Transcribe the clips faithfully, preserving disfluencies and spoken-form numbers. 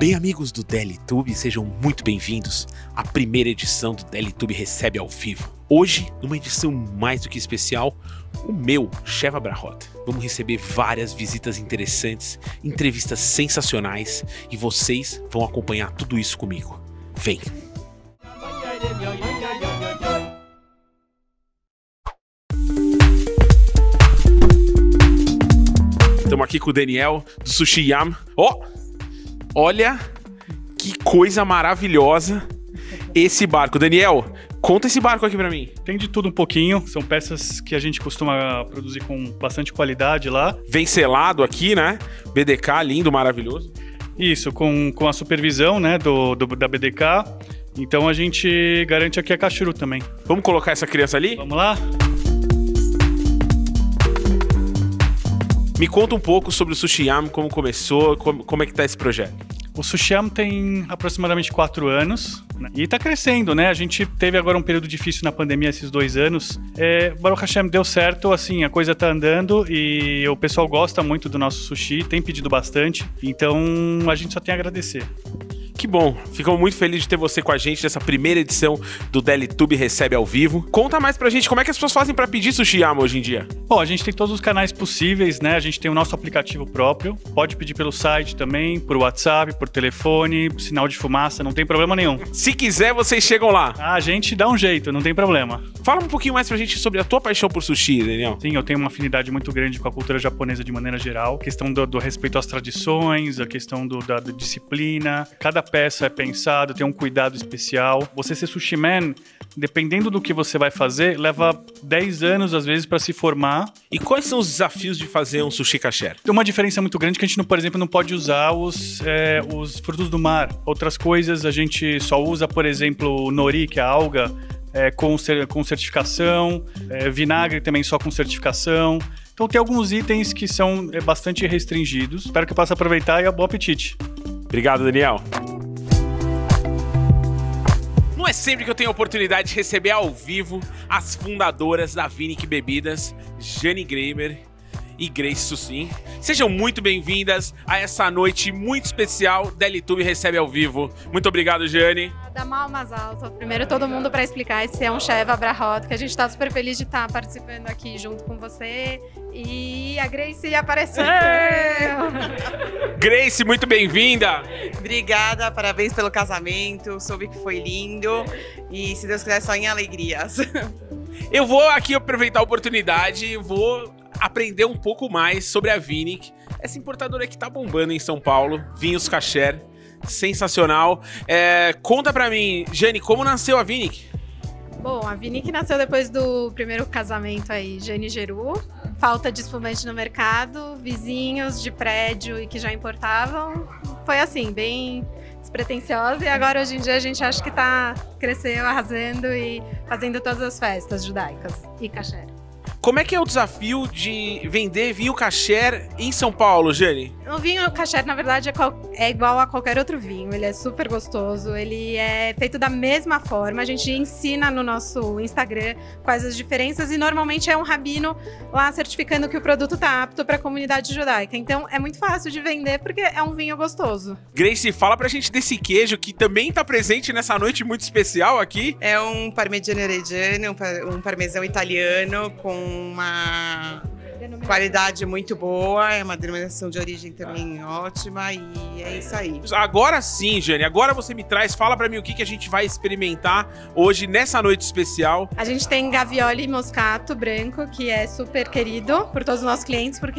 Bem, amigos do DeliTube, sejam muito bem-vindos à primeira edição do DeliTube Recebe ao Vivo. Hoje, numa edição mais do que especial, o meu, Sheva Brahot. Vamos receber várias visitas interessantes, entrevistas sensacionais e vocês vão acompanhar tudo isso comigo. Vem! Estamos aqui com o Daniel, do Sushi Yam. Ó, oh, olha que coisa maravilhosa esse barco. Daniel, conta esse barco aqui pra mim. Tem de tudo um pouquinho. São peças que a gente costuma produzir com bastante qualidade lá. Vem selado aqui, né? B D K, lindo, maravilhoso. Isso, com, com a supervisão, né, do, do, da B D K. Então a gente garante aqui a Kashrut também. Vamos colocar essa criança ali? Vamos lá? Me conta um pouco sobre o Sushi Yam, como começou, como, como é que tá esse projeto? O Sushi Yam tem aproximadamente quatro anos, né? E tá crescendo, né? A gente teve agora um período difícil na pandemia, esses dois anos. É, Baruch Hashem, deu certo, assim, a coisa tá andando e o pessoal gosta muito do nosso sushi, tem pedido bastante, então a gente só tem a agradecer. Que bom, ficamos muito felizes de ter você com a gente nessa primeira edição do DeliTube Recebe ao Vivo. Conta mais pra gente, como é que as pessoas fazem pra pedir Sushi Yam hoje em dia? Bom, a gente tem todos os canais possíveis, né? A gente tem o nosso aplicativo próprio, pode pedir pelo site também, por WhatsApp, por telefone, sinal de fumaça, não tem problema nenhum. Se quiser, vocês chegam lá. Ah, a gente dá um jeito, não tem problema. Fala um pouquinho mais pra gente sobre a tua paixão por sushi, Daniel. Sim, eu tenho uma afinidade muito grande com a cultura japonesa de maneira geral. A questão do, do respeito às tradições, a questão do, da, da disciplina. Cada peça é pensada, tem um cuidado especial. Você ser sushi man, dependendo do que você vai fazer, leva dez anos, às vezes, para se formar. E quais são os desafios de fazer um sushi kasher? Tem uma diferença muito grande que a gente, não, por exemplo, não pode usar os, é, os frutos do mar. Outras coisas a gente só usa, por exemplo, o nori, que é a alga, é, com, com certificação, é, vinagre também só com certificação. Então tem alguns itens que são é, bastante restringidos. Espero que eu possa aproveitar e bom apetite. Obrigado, Daniel. Não é sempre que eu tenho a oportunidade de receber ao vivo as fundadoras da Vinic Bebidas, Jane Gramer e Grace Sussin. Sejam muito bem-vindas a essa noite muito especial DeliTube Recebe ao Vivo. Muito obrigado, Jane. Da mal mais alto. Primeiro todo mundo para explicar, esse é um Sheva Brahot, que a gente está super feliz de estar participando aqui junto com você. E a Grace apareceu! Grace, muito bem-vinda! Obrigada, parabéns pelo casamento, soube que foi lindo e se Deus quiser só em alegrias. Eu vou aqui aproveitar a oportunidade e vou aprender um pouco mais sobre a Vinic, essa importadora que tá bombando em São Paulo, vinhos kasher, sensacional. É, conta pra mim, Jane, como nasceu a Vinic? Bom, a Vinic nasceu depois do primeiro casamento aí, Jane e Geru. Falta de espumante no mercado, vizinhos de prédio e que já importavam. Foi assim, bem despretensiosa e agora hoje em dia a gente acha que tá crescendo, arrasando e fazendo todas as festas judaicas e kasher. Como é que é o desafio de vender vinho kasher em São Paulo, Jane? O vinho kasher, na verdade, é, qual, é igual a qualquer outro vinho. Ele é super gostoso, ele é feito da mesma forma. A gente ensina no nosso Instagram quais as diferenças e normalmente é um rabino lá certificando que o produto está apto para a comunidade judaica. Então é muito fácil de vender porque é um vinho gostoso. Grace, fala pra gente desse queijo que também está presente nessa noite muito especial aqui. É um parmigiano reggiano, um parmesão italiano com uma qualidade muito boa, é uma denominação de origem também ótima e é isso aí. Agora sim, Jane, agora você me traz, fala pra mim o que, que a gente vai experimentar hoje nessa noite especial. A gente tem gavioli moscato branco, que é super querido por todos os nossos clientes, porque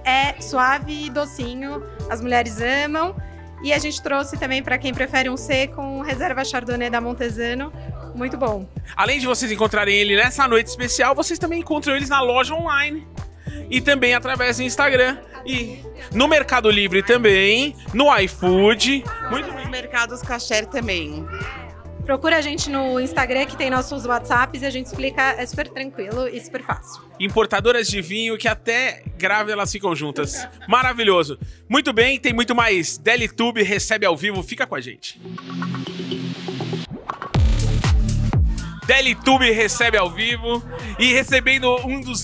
é suave e docinho, as mulheres amam. E a gente trouxe também para quem prefere um seco, um reserva Chardonnay da Montesano, muito bom. Além de vocês encontrarem ele nessa noite especial, vocês também encontram eles na loja online e também através do Instagram e no Mercado Livre também, no iFood. Muito bem. Mercados kasher também. Procura a gente no Instagram, que tem nossos WhatsApps, e a gente explica, é super tranquilo e super fácil. Importadoras de vinho que até grávida elas ficam juntas. Maravilhoso. Muito bem, tem muito mais. DeliTube Recebe ao Vivo, fica com a gente. DeliTube Recebe ao Vivo e recebendo um dos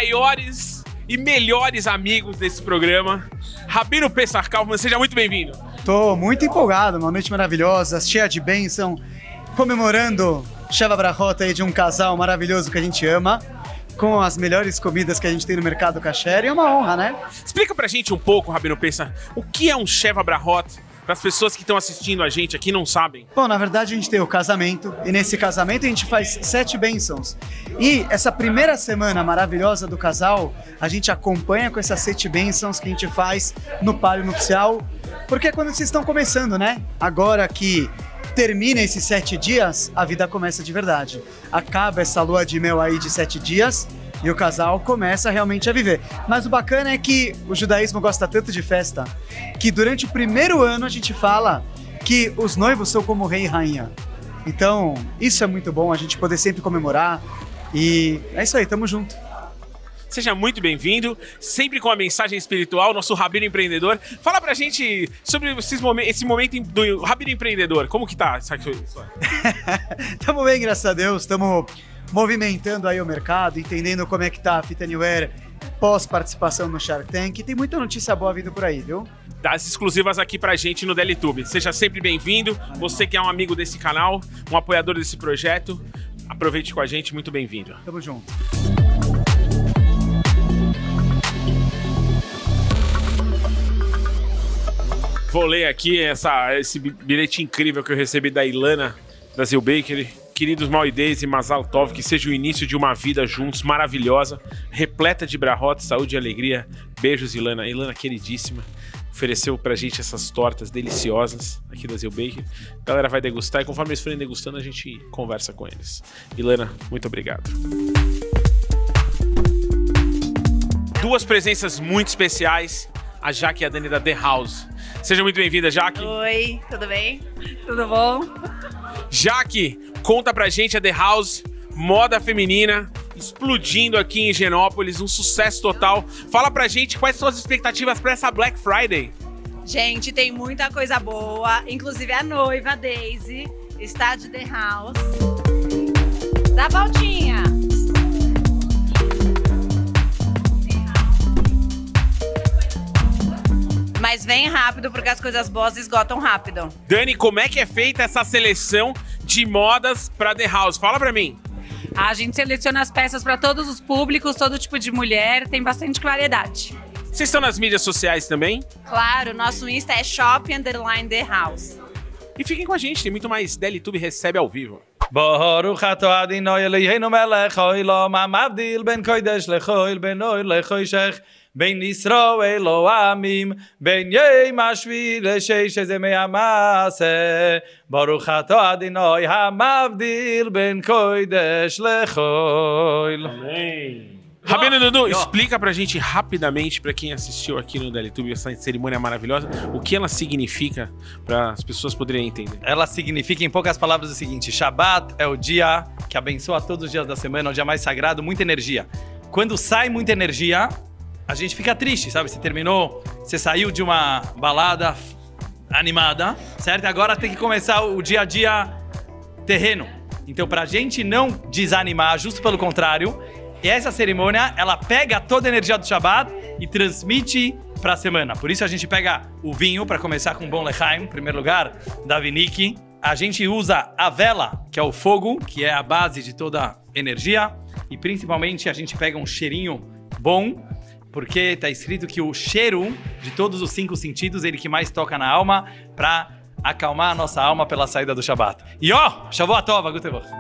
maiores e melhores amigos desse programa, Rabino Pessar Kaufman, seja muito bem-vindo. Tô muito empolgado, uma noite maravilhosa, cheia de bênção, comemorando Sheva Brachot aí de um casal maravilhoso que a gente ama, com as melhores comidas que a gente tem no mercado kasher, e é uma honra, né? Explica pra gente um pouco, Rabino Pensa, o que é um Sheva Brachot? Para as pessoas que estão assistindo a gente aqui não sabem. Bom, na verdade a gente tem o casamento, e nesse casamento a gente faz sete bênçãos. E essa primeira semana maravilhosa do casal, a gente acompanha com essas sete bênçãos que a gente faz no palio nupcial, porque é quando vocês estão começando, né? Agora que termina esses sete dias, a vida começa de verdade. Acaba essa lua de mel aí de sete dias, e o casal começa realmente a viver. Mas o bacana é que o judaísmo gosta tanto de festa, que durante o primeiro ano a gente fala que os noivos são como rei e rainha. Então, isso é muito bom, a gente poder sempre comemorar. E é isso aí, tamo junto. Seja muito bem-vindo, sempre com a mensagem espiritual, nosso Rabino Empreendedor. Fala pra gente sobre esses momen esse momento do Rabino Empreendedor, como que tá? Tamo bem, graças a Deus, tamo movimentando aí o mercado, entendendo como é que tá a Fita Anywhere pós-participação no Shark Tank. E tem muita notícia boa vindo por aí, viu? Das exclusivas aqui pra gente no DeliTube. Seja sempre bem-vindo. Você que é um amigo desse canal, um apoiador desse projeto, aproveite com a gente, muito bem-vindo. Tamo junto. Vou ler aqui essa, esse bilhete incrível que eu recebi da Ilana, da Zil Bakery. Queridos Mauidez e Mazal Tov, que seja o início de uma vida juntos, maravilhosa, repleta de brahot, saúde e alegria. Beijos, Ilana. Ilana, queridíssima, ofereceu pra gente essas tortas deliciosas aqui da Zil Bakery. A galera vai degustar e conforme eles forem degustando, a gente conversa com eles. Ilana, muito obrigado. Duas presenças muito especiais, a Jaque e a Dani da The House. Seja muito bem-vinda, Jaque. Oi, tudo bem? Tudo bom? Jaque, conta pra gente a The House, moda feminina, explodindo aqui em Higienópolis, um sucesso total. Fala pra gente quais são as expectativas pra essa Black Friday. Gente, tem muita coisa boa, inclusive a noiva, Daisy, está de The House. Dá a voltinha. Mas vem rápido, porque as coisas boas esgotam rápido. Dani, como é que é feita essa seleção de modas pra The House? Fala pra mim. A gente seleciona as peças para todos os públicos, todo tipo de mulher, tem bastante variedade. Vocês estão nas mídias sociais também? Claro, nosso Insta é Shop Underline The House. E fiquem com a gente, tem muito mais DeliTube Recebe ao vivo. Baruch atah Adonai Eloheinu melech haolam hamavdil ben kodesh lechoil ben oil lechoshech ben Yisrael lo'amim ben yom hashvi l'sheish zemei hamaseh Baruch atah Adonai hamavdil ben kodesh lechoil. Amém. Rabino Dudu, explica pra gente rapidamente, pra quem assistiu aqui no DeliTube, essa cerimônia maravilhosa, o que ela significa para as pessoas poderem entender. Ela significa, em poucas palavras, o seguinte: Shabbat é o dia que abençoa todos os dias da semana, é o dia mais sagrado, muita energia. Quando sai muita energia, a gente fica triste, sabe? Você terminou, você saiu de uma balada animada, certo? Agora tem que começar o dia a dia terreno. Então, pra gente não desanimar, justo pelo contrário, e essa cerimônia, ela pega toda a energia do Shabbat e transmite para a semana. Por isso a gente pega o vinho para começar com bom lechaim, em primeiro lugar, da Vinik. A gente usa a vela, que é o fogo, que é a base de toda a energia. E principalmente a gente pega um cheirinho bom, porque está escrito que o cheiro de todos os cinco sentidos, ele que mais toca na alma, para acalmar a nossa alma pela saída do Shabbat. E ó, Shavuot Tov, Guten Tag.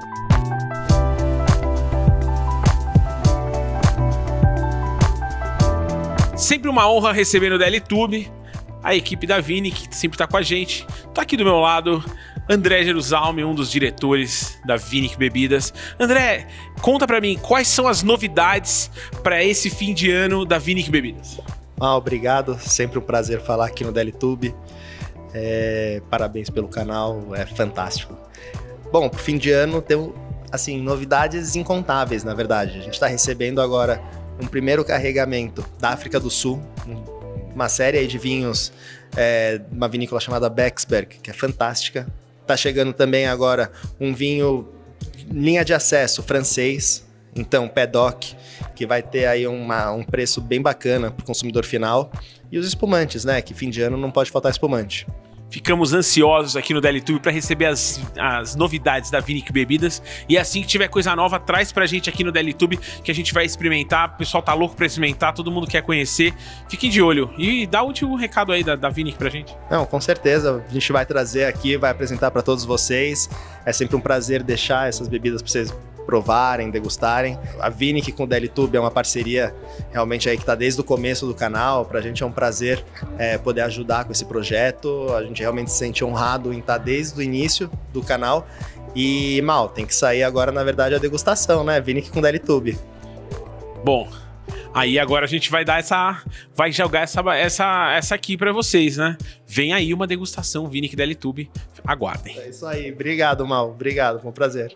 Sempre uma honra receber no DeliTube a equipe da Vini, que sempre tá com a gente. Tá aqui do meu lado André Jerusalme, um dos diretores da Vinic Bebidas. André, conta pra mim, quais são as novidades para esse fim de ano da Vinic Bebidas? Ah, obrigado, sempre um prazer falar aqui no DeliTube. É, parabéns pelo canal, é fantástico. Bom, pro fim de ano tem, assim, novidades incontáveis, na verdade. A gente tá recebendo agora um primeiro carregamento da África do Sul, uma série aí de vinhos, é, uma vinícola chamada Becksberg, que é fantástica. Tá chegando também agora um vinho linha de acesso francês, então Pédoc, que vai ter aí uma, um preço bem bacana para o consumidor final. E os espumantes, né? Que fim de ano não pode faltar espumante. ficamos ansiosos aqui no DeliTube para receber as, as novidades da Vinic Bebidas. E assim que tiver coisa nova, traz pra gente aqui no DeliTube, que a gente vai experimentar. O pessoal tá louco pra experimentar, todo mundo quer conhecer. Fiquem de olho. E dá o último recado aí da, da Vinic pra gente. Não, com certeza. A gente vai trazer aqui, vai apresentar para todos vocês. É sempre um prazer deixar essas bebidas para vocês provarem, degustarem. A Vinic com o DeliTube é uma parceria realmente aí que está desde o começo do canal. Para a gente é um prazer é, poder ajudar com esse projeto. A gente realmente se sente honrado em estar desde o início do canal. E, Mal, tem que sair agora, na verdade, a degustação, né? Vinic com DeliTube. Bom, aí agora a gente vai dar essa... vai jogar essa, essa, essa aqui para vocês, né? Vem aí uma degustação Vinic DeliTube. Aguardem. É isso aí. Obrigado, Mal. Obrigado. Foi um prazer.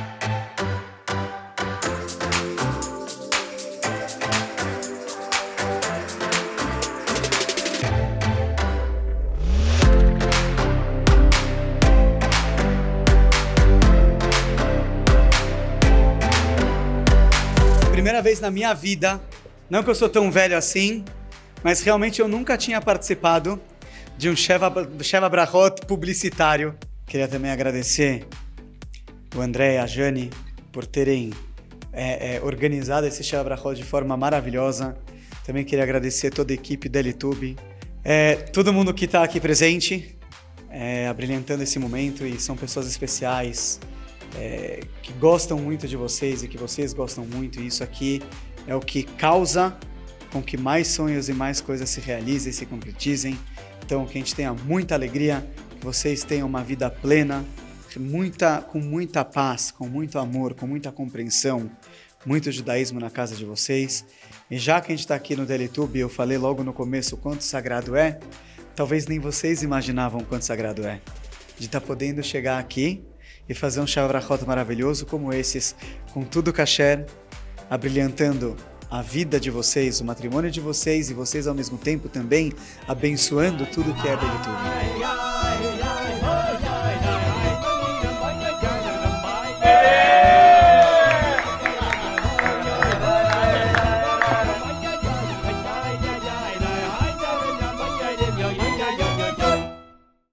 Primeira vez na minha vida, não que eu sou tão velho assim, mas realmente eu nunca tinha participado de um Sheva Brachot publicitário. Queria também agradecer o André e a Jane por terem é, é, organizado esse Sheva Brachot de forma maravilhosa. Também queria agradecer toda a equipe da DeliTube, é, todo mundo que está aqui presente, é, abrilhantando esse momento, e são pessoas especiais, É, que gostam muito de vocês e que vocês gostam muito, e isso aqui é o que causa com que mais sonhos e mais coisas se realizem e se concretizem. Então, que a gente tenha muita alegria, que vocês tenham uma vida plena, muita, com muita paz, com muito amor, com muita compreensão, muito judaísmo na casa de vocês. E já que a gente está aqui no DeliTube, eu falei logo no começo o quanto sagrado é, talvez nem vocês imaginavam o quanto sagrado é, de estar tá podendo chegar aqui e fazer um Sheva Brachot maravilhoso como esses, com tudo kasher, abrilhantando a vida de vocês, o matrimônio de vocês, e vocês ao mesmo tempo também abençoando tudo que é DeliTube.